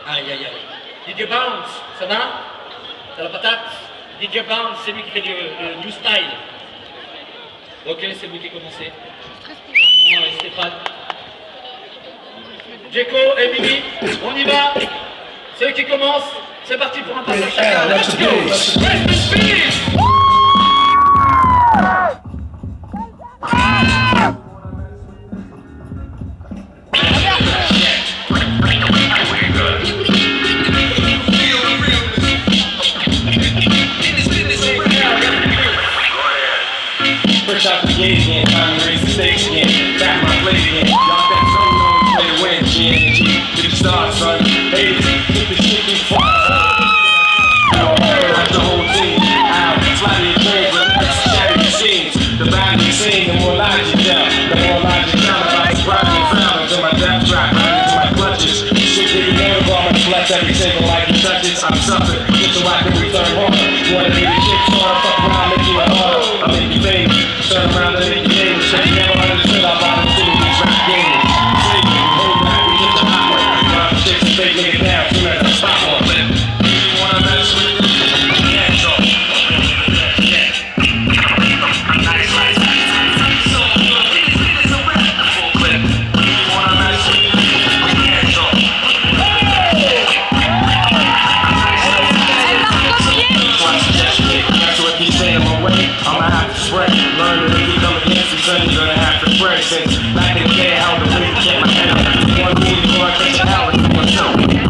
Aïe, aïe, aïe. DJ Bounce, ça va? T'as la patate? DJ Bounce, c'est lui qui fait le new style. Ok, c'est vous qui commencez. Moi et Stéphane. Djeko et Mimi, on y va. Ceux qui commencent, c'est parti pour un passage chacun. Let's go! Rest in peace! Fresh out the gate again, time to raise the stakes again. Back my plate again. Y'all bet some know we play to win. GNG, get the start, son. Hey, keep the shit be fun. Like the whole team. Out, fly your dreams with shatter your scenes. The louder you sing, the more lies you tell. The more lies you tell about the problem you found until my death drop right into my clutches. Shit that you know about my flex every single life you touch it. I'm suffering. Get the whack and return home. You wanna be the shit, so I'll fuck around, make you a hard. I'll make you famous. Turn around and make you name shit. You never understood our bottom city, these rap gamers. Say you hold back, we get the hot one. Y'all chicks and fake niggas down, soon as I stop on it. You wanna mess with me? Hands off. Yeah. Nice, nice, nice. So good. It's a rap full clip. You wanna mess with me? Hands off. That's what he's saying my way. I'ma have to spray. Learn to become against the sun, you're gonna have to spray. Since back in the day, how the way to get my head up. One move before I catch an hour to myself.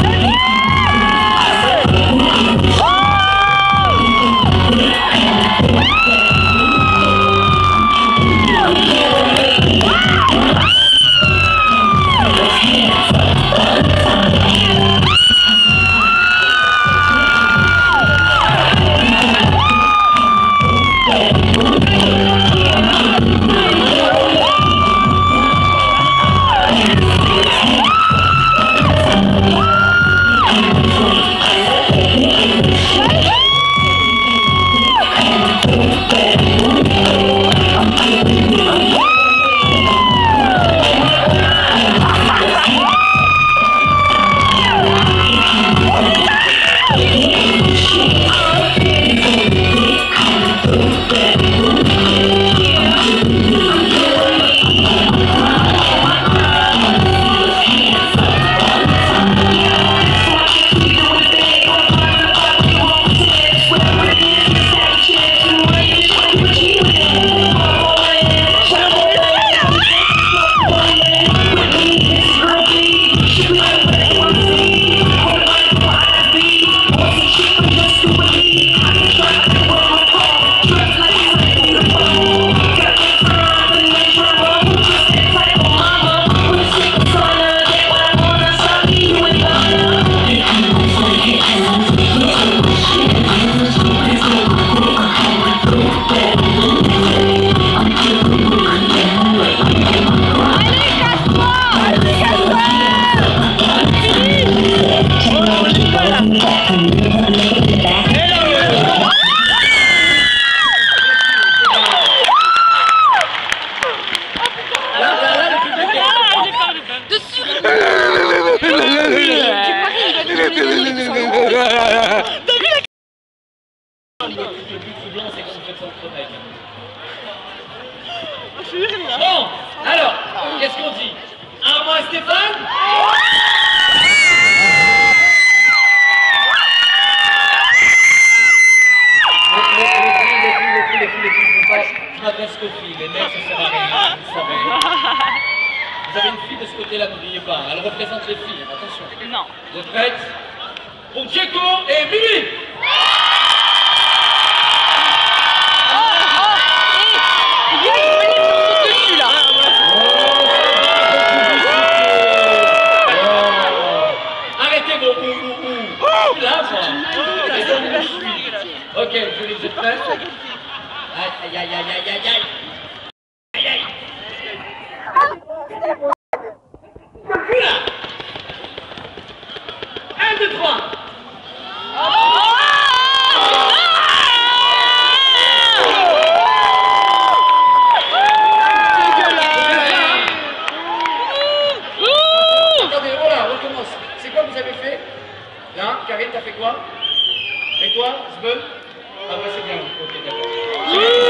Bon, alors, qu'est-ce qu'on dit? Un mois Stéphane? Les filles, je m'adresse qu'aux filles, les mecs ça sert à rien, vous savez. Vous avez une fille de ce côté-là, n'oubliez pas, elle représente les filles, attention. Non. Vous êtes prêtes? Pour Djeko et Mimi! Ok, Julie, vous êtes prête? Aïe, aïe, aïe, aïe, aïe, aïe, aïe. Aïe, aïe. Là. 1, 2, 3. Attendez, voilà, on recommence. C'est quoi que vous avez fait? Là, Karine, t'as fait quoi? Et toi, Zbeul? Ah ouais, c'est bien. Ok, d'accord.